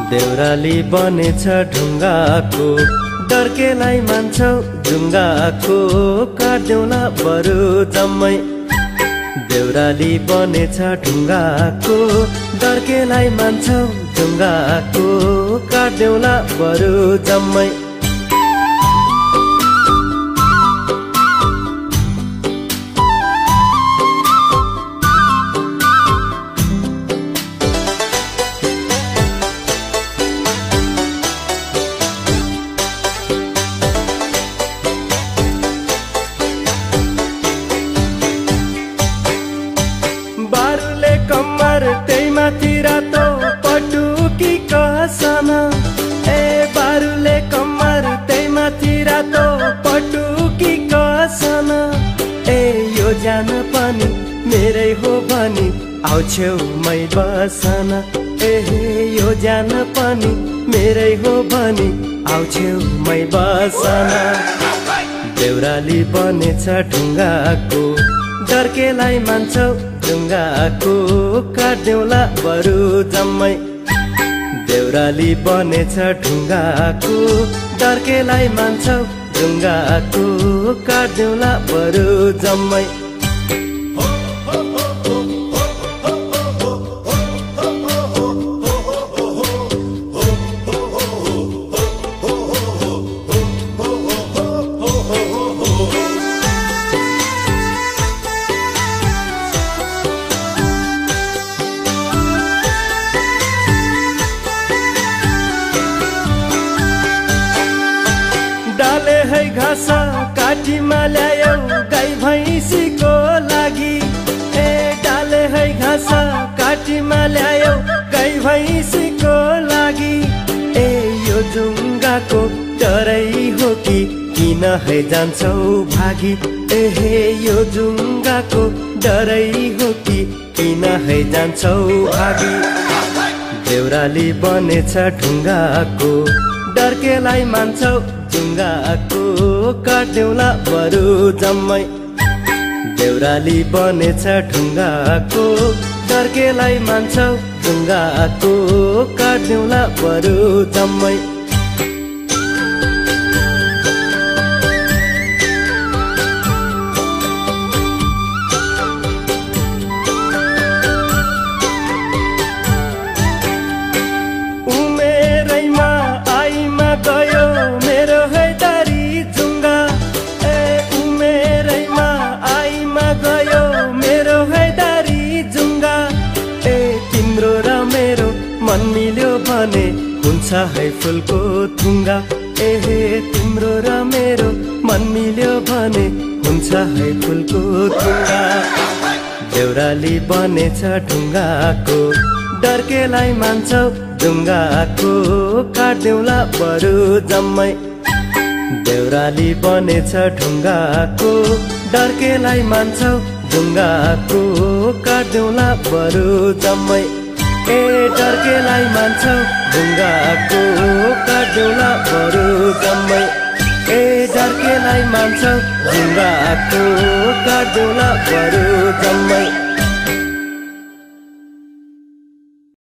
देउराली बनेछ ढुङ्गाको, डर्केलाई मान्छौ ढुङ्गाको, काट्देउला बरु जम्मै। देउराली बनेछ ढुङ्गाको, डर्केलाई मान्छौ ढुङ्गाको, काट्देउला बरु जम्मै। बारुले कम्मर त्यही माथि रातो पटुकी कसन, ए बारुले कम्मर त्यही माथि रातो पटुकी कसन। ए यो जान पनि मेरै हो भनी आउ छेउमै बसन, ए यो जान पनि मेरै हो भनी आउ छेउमै बसन। देउराली बनेछ ढुङ्गाको, डर्केलाई मान्छौ ढुङ्गाको, काट्देउला बरु जम्मै। देउराली बनेछ ढुङ्गाको, डर्केलाई मान्छौ ढुङ्गाको, काट्देउला बरु जम्मै। डाले है घाँस काटीमा ल्यायौ गाई भैँसीको लागि, ए डाले है घाँस काटीमा ल्यायौ गाई भैँसीको लागि। ए यो ढुङ्गाको डरै हो कि किन है जान्छौ भागी, ए यो ढुङ्गाको डरै हो कि किन है जान्छौ भागी। देउराली बनेछ ढुङ्गाको, डर्केलाई मान्छौ ढुङ्गाको, काट्देउला बरु जम्मै। देउराली बनेछ ढुङ्गाको, डर्केलाई मान्छौ ढुङ्गाको, काट्देउला बरु जम्मै। उमेरैमा आइमा गयो मेरो हैदारी जुङ्गा, ए उमेरैमा आइमा गयो मेरो हैदारी जुङ्गा। ए तिम्रो र मेरो मन मिल्यो भने हुन्छ है फुलको थुङ्गा, ए तिम्रो र मेरो मन मिल्यो भने हुन्छ है फुलको थुङ्गा। देउराली बनेछ ढुङ्गाको, डर्केलाई मान्छौ ढुङ्गाको, काट्देउला बरु जम्मै। देउराली बनेछ ढुङ्गाको, डर्केलाई मान्छौ ढुङ्गाको, काट्देउला बरु जम्मै। ए डर्केलाई मान्छौ ढुङ्गाको, काट्देउला बरु जम्मै। ए डर्केलाई मान्छौ ढुङ्गाको, काट्देउला बरु जम्मै।